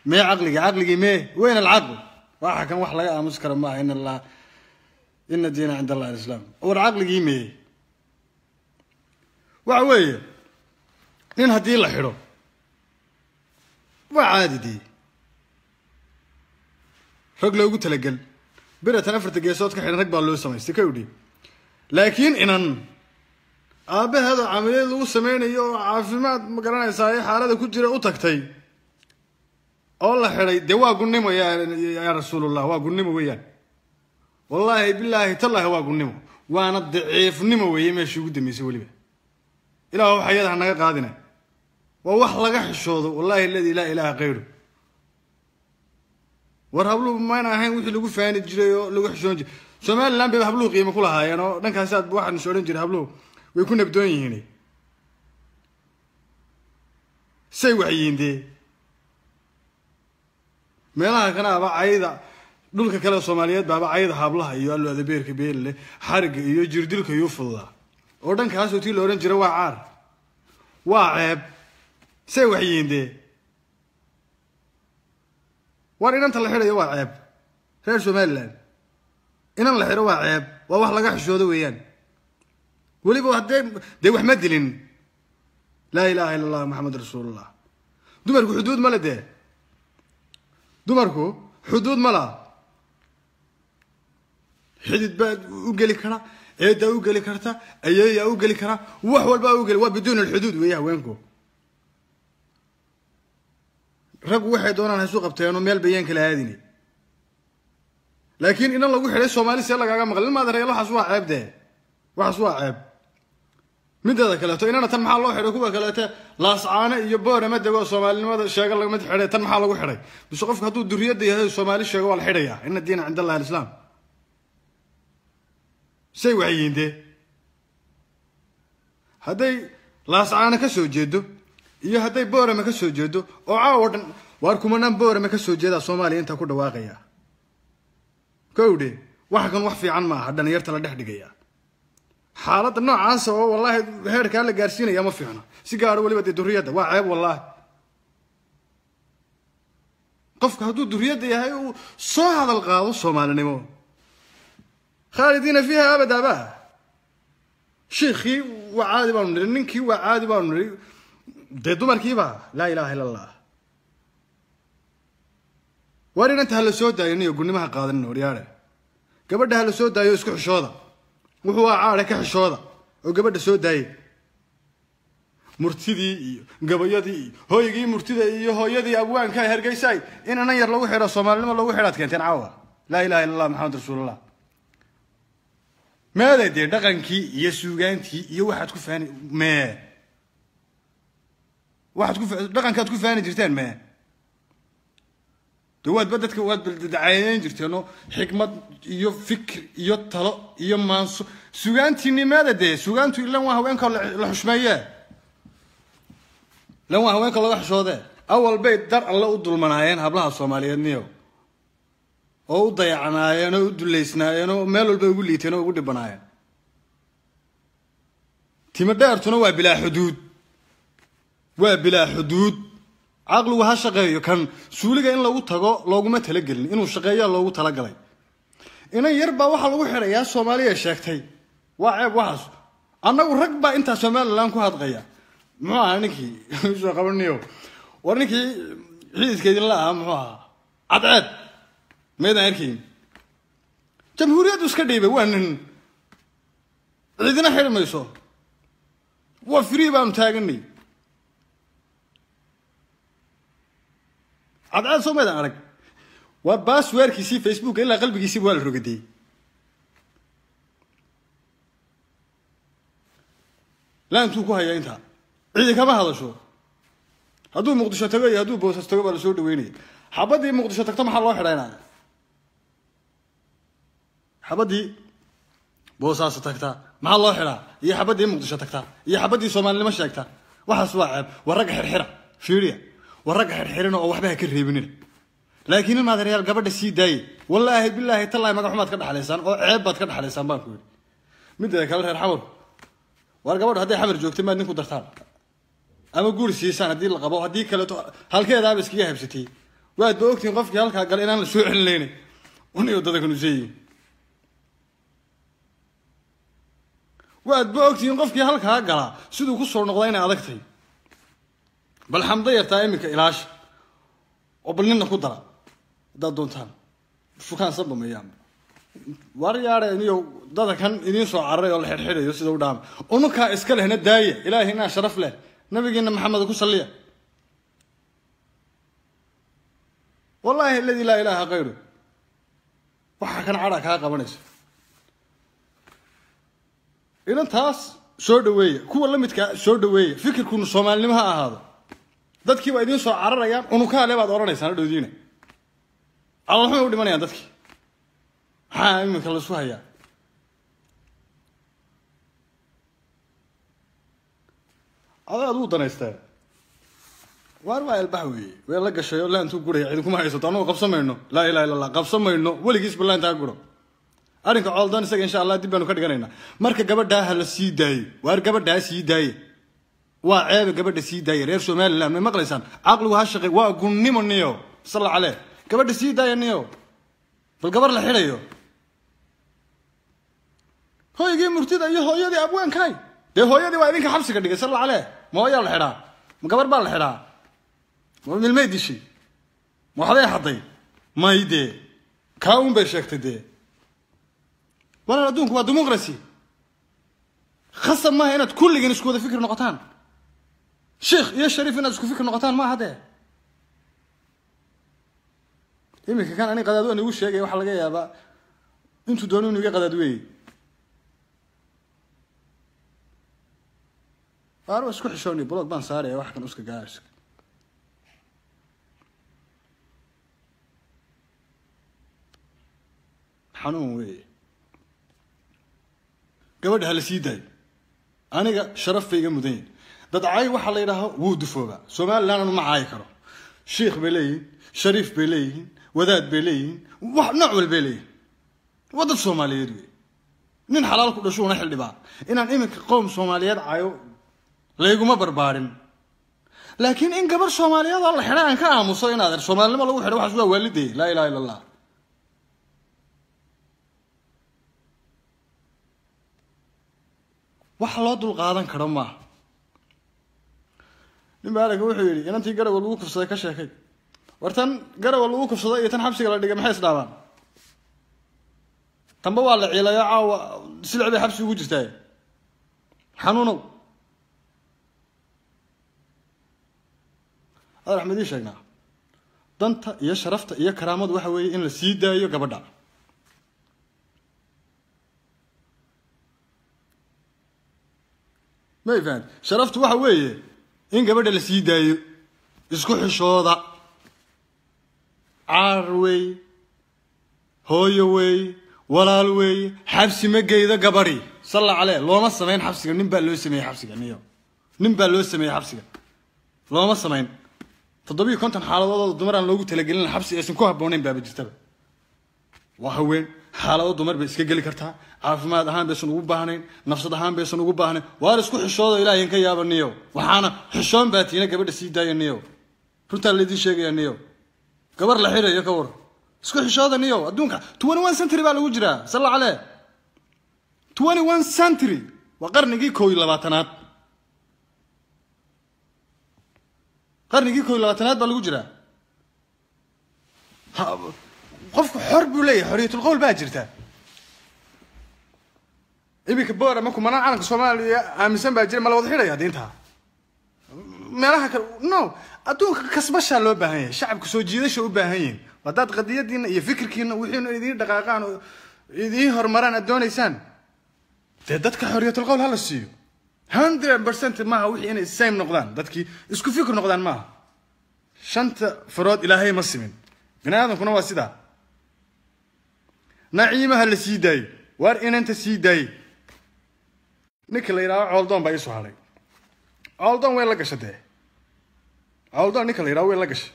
ما عقلي ما وين العقل واحد كان واحد لقى مسكر ما إن الله إن الدين عند الله الإسلام والعقل ما وعوية إن هدي الله حلو وعادي دي رجل لو قلت لقل بره تنفرت الجيسات كحين ركب الله سماه استكودي لكن إن أبى هذا عملية لو سمعني يو عافمات مقرنا يساي حالة كتير أوتكتي الله حري دوا قنيمو يا رسول الله وقنيمو وياه والله بالله تالله وقنيمو وأنا ضعيف نمو وياه ماشي قدامي يسوي لي إلى هو حياتنا نجا قادنا ووحلا قحشوض والله الذي لا إله غيره ورهبلو ما أنا هين وحي لقو فاني جريو لقو حشون سمال لام بهبلو قيمة كلها يعني دنك هسات واحد نشورين جري هبلو ويكون بدوني هنا سي وحيين دي meelaha kana ba ayda dhulka kale Soomaaliyeed baba ayda hablaha iyo allo adeerka beerle xarg iyo jirdilka iyo fududa oo dhankaas oo tii la oran jiray waa caar waa ceeb say waxyiinde war inanta la xirayo waa ceeb reer Soomaaliland inan la xiro waa ceeb waa wax laga xishoodo weeyaan waliba hadee wax ma dilin la ilaaha illa allah muhammad rasuulullah dumarku xuduud ma leedahay dumarku xuduud ma laha xidid baad u gali kara eeda u gali karta ayeeya u gali kara wax walba u gali waa biduun xuduud weeyaa haweenku rag waxay doonaan hayso qabteeno meel bayaan kala aadini laakiin in lagu xiray Soomaali si lagaga maqlin ma dareelo waxaas waa ceebde waxaas waa ceeb midda kale to inana tan maxaa loo xiray kuwa kale laascaana iyo boorama dago Soomaalinimada sheega laga mid xiray tan maxaa lagu xiray bis qofka haduu duriyada yahay Soomaali sheego waa la xiraya in diin عند الله الإسلام say waxyiinde haday laascaana ka soo jeedo iyo haday boorama ka soo jeedo oo caawadan waar kumanaan boorama ka soo jeeda Soomaaliya inta ku dhawaaqaya kowde waxa kan wax fiican ma aha dhalinyarta la dhexdhigaya xaalada noocaas oo wallahi heerka la gaarsiinaya ma fiicna si gaar waliba duriyada waa ceeb wallahi qofka haduu duriyada yahay oo soo hadal qaado Soomaalinimo خالدين فيها أبدا بقى شيخي وعادي بقى ننكي وعادي بقى ده دمر كيبا لا إله إلا الله وارين أنت هالسود يعني يقولني ما هقادن ورياله قبل ده هالسود ده يسكح شوضة وهو عارك حشوضة وقبل ده سود ده مرتدي قبل يدي هو يجي مرتدي هو يدي أبوان كاي هرجي ساي إن أنا يرلو حير الصومال لما لو حيرات كنتين عوا لا إله إلا الله محمد رسول الله ماذا دي دقنكي يسوغانتي يو واحد كفاني ما واحد دقنكا تكفاني جرتين ما دواد بدتك واد عينين جرتينو حكمة يو فكر يو طلق يو مانسو سوغانتي ماذا دي سوغانتي لو هوانك الحشمية لو هوانك الله حشوده اول بيت در الله ودلمنايين هبلها الصوماليين نيو oo dayacnaayeen oo duleysnaayeen oo meel walba ugu liiteen oo ugu dhibanaayeen tima dheertuna waa bilaa xuduud aqlu waxa shaqeeyo kan suuliga in lagu tago looguma tala galin inuu shaqeeyo loogu tala galay inay yarba waxa lagu xirayaa Soomaaliya sheegtay waa ceeb waxaas annagu rag ba inta Soomaaliland ku hadqaya muxuu ahaa ninkii soo qabanayo warninkii xididkeedin la ah muxuu ahaa cadceed ماذا يركين جمهورية وسكديبة وين عيدنا حير ما يصير وفري بام تاجني عاد سو ماذا أرك وباس ويرك يسي فيسبوك إلا قلبك يسي ولا رقدي لا أنتوا كوها أنت عيدك ما هذا شو هدول مقدشة تجي هدول بوسس تجي ولا شو دويني حبدي مقدشة تكتم حلوة حرينا حبدي بوساس تكتا مع الله حرا يا حبدي مقدشة تكتا يا حبدي سومالي ما شاكتا وحس واعب ورقة حرحرة فيريا ورقة حرحرة أو وحبها كرهيبنين لكن الماتريال قبل السي داي والله بالله تالله ما قحمات كده حليسان أو عيبات كده حليسان بانكوي من ده كله حمر ورقة هذا حمر جوكتي ما نكون درتان أما قول سيسان هدي القبو هدي كله هالكذا بس كيها بستي waad boogtiin qofkii halka gal inaan la soo celinayna uniyo dadka nuusay waad boogtiin qofkii halka gala sidoo ku soo noqday inay adagtay bal xamda yartaa imika ilaash oo balnina ku dara dad doontaan fukaan sabamayaan war yaarayniyo dad kan idin soo cararay oo la xirxirayo sida u dhaam unuka iska lehna daaya ilaahina sharaf leh nabigeena maxamed ku salliya wallahi alladhi la ilaha ghayru waxa kan cara ka qabanayso idan taas soo dhaweeya kuwa la midka soo dhaweeya fikirkuna Soomaalnimo ha ahaado dadkii waa idin soo cararayaan unuka le baad oranaysan dhowdiina Allah wuxuu dhimanayaan dadkii ها إمك الله سويا هذا أدو دنيسته وارواي البحوي ويلا قشة ولا أنتوا قولي عندكم هاي سلطانه قبصة منه لا إله إلا الله قبصة منه ولي قيس بالله أنت أقوله أريك عالدان سك إن شاء الله تبينه كده قرينا مرك قبل ده هالسيداي وار قبل ده سيداي وعيب قبل ده سيداي رير شمال لا من مقلسان عقله هالشقي وقني من نيو صلى عليه قبل ده سيداي نيو بالقبر الحريو هو يجي مرتدى هو يدي أبوان كاي ده هو يدي وابنك حبسك اللي صلى عليه ما هو يلا الحرا مقبر بالحرا من الميدي شيء ما حدا يحطي ما يدي كاون بشكت دي وانا ردونك ما ديمقراطي خاصة ما هنا كل اللي نسكو ده فكر نقطان شيخ يا شريف الناس نسكو فكر نقطان ما هذا إمك كان أنا قدادوني وش يجي وحلا جاي هذا أنتوا دونوني ويا قدادوي أروح أسكت حشوني بلوك بان صاري واحد كان أسكت جالس حنون وي قبل هالسيداي أنا شرف في جمدين ده عاي وحلا يراها وودفوبا سومال لا أنا ما عايكره شيخ بلين شريف بلين وذات بلين نوع البلين وضد الصوماليين نين حلال كل شو نحل بقى إن إمك قوم صوماليات عايو لا يقوم بربارين لكن إن قبل صوماليات الله حنا كان مصينا هذا الصومال لما لو حلو حسوا والدي لا إله إلا الله وحلاد القاضي كرمه نبالك وحيري أنا أنتي قرأ والوقف صدق كشاكي ورتن قرأ والوقف صدق يتنحبسي قال لي ما حيس دعوان تنبوا على عيلا يا عاو سلع بحبسي وجرتاي حنونو هذا أحمدي شيخنا دنت يا شرفت يا كرامات وحوي إن السيدة يا قبضة ما يفهم شرفت وحوي إن قبضة السيدة يسكح الشوضة عروي هويوي walaalweey xabsi ma geeyda gabari salla calee looma sameyn xabsiga nin baa loo sameeyay xabsiga nin baa loo sameeyay xabsiga looma sameyn 750 xaaladood dumar aan loogu talagelin xabsi aysan ku habboonayn baa jirtaba waa haween xaalado dumar bay iska gali kartaa caafimaad ahaan baysan ugu baahnayn nafsad ahaan baysan ugu baahnayn waa isku xishoodo ilaahay ka yaabaniyo waxaana xishoon baatiina gabadha sii daayaniyo runta la idin sheegayaniyo gabar la xirayo ka war isku xishoodaniyo adduunka 21 century baa lagu jiraa salla calee 21 century waa qarnigii 21aad qarnigii 21aad baa lagu jiraa qofku xor buu leeyahay xoriyatul qowl baa jirta ibika boora ma ku manaan calanka Soomaaliya aaminsan baa jira ma la wada xiraya diinta meelaha no adduunka kasbasha loo baahan yahay shacabku soo jiidasho u baahan yihiin wadaad qadiyadiina iyo fikirkiina wixii idin dhaqaaqaan oo idin hormaraan adoonaysaan dadka xoriyatul qowl hala siiyo 100% ma wixii inay same noqdaan dadkii isku fikir noqdaan ma shanta farood ilaahay ma simin binaadamkuna waa sida naciimaha la sii daay war inanta sii daay ninka la yiraahdo Coldoon baa isoo haray Coldoon way la gashay Coldoon ninka la yiraahdo way la gashay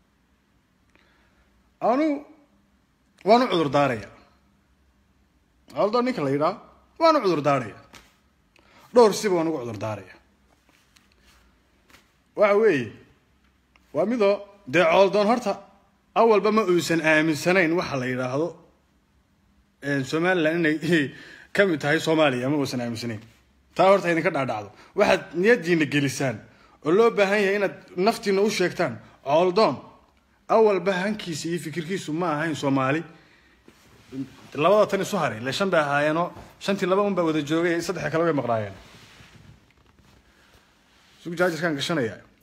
anu waanu cudur daaraya Coldoon ninka la yiraahdo waanu cudur daaraya dhowr si baan ugu cudur daaraya waxa weeye waa mido de Coldoon horta أول بما أوسن آمن سنين وحلا يراهدو سومالي لأنه كم تهاي صوماليا ما أوسن آمن سنين تاورت هيدا كده عدو واحد نيجي نجلسان اللو بهاي هنا نفتي نوش يكتان عالدون أول بهان كيسي فكر كيسو ما هاي صومالي لبضة تاني صهري لشان بهاينو شانتي لبضة بودا جوغي صدح كلاوي مقرايان سوق جاجر كان قشنا يعني